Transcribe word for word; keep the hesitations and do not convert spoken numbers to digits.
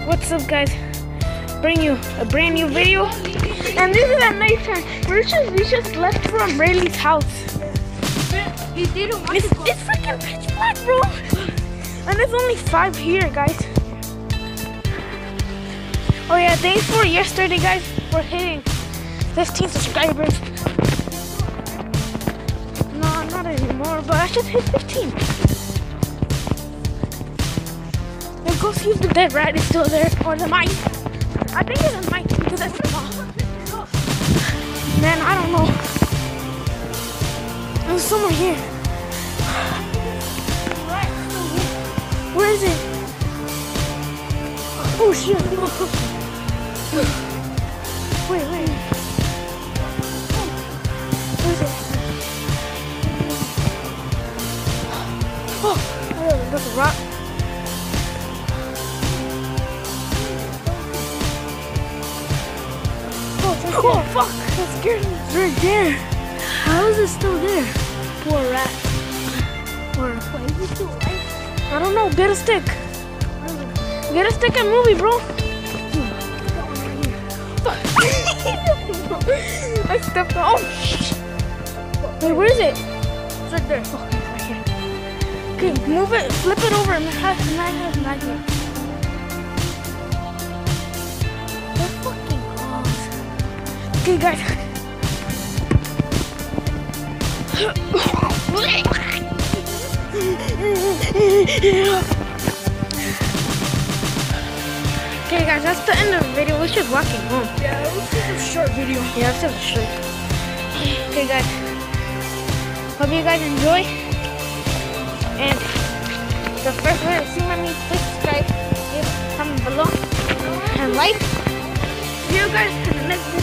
What's up, guys? Bring you a brand new video, and this is at nighttime. We're just we just left from Rayleigh's house. You didn't want It's, to go. it's freaking pitch black, bro. And there's only five here, guys. Oh yeah, thanks for yesterday, guys. We're hitting fifteen subscribers. No, not anymore, but I should hit fifteen. Now go see if the dead rat is still there, or the mice. I think it's a mice because that's small. Man, I don't know. There's somewhere here. Where is it? Oh shit! Wait, wait. Where is it? Oh, there's a rock. Oh fuck! That scared me. It's right there. How is it still there? Poor rat. Or why is it still alive? I don't know. Get a stick. Get a stick and move it, bro. I stepped on. Oh shit! Wait, where is it? It's right there. Oh, it's right here. Okay, move it. Flip it over. And it has nine has nine here. Okay, guys. Okay, guys, that's the end of the video. We're just walking home. Yeah, it was just a short video. Yeah, it's just short. Okay, guys. Hope you guys enjoy. And the first way to see my new please subscribe, leave a comment below, and like. See you guys in the next video.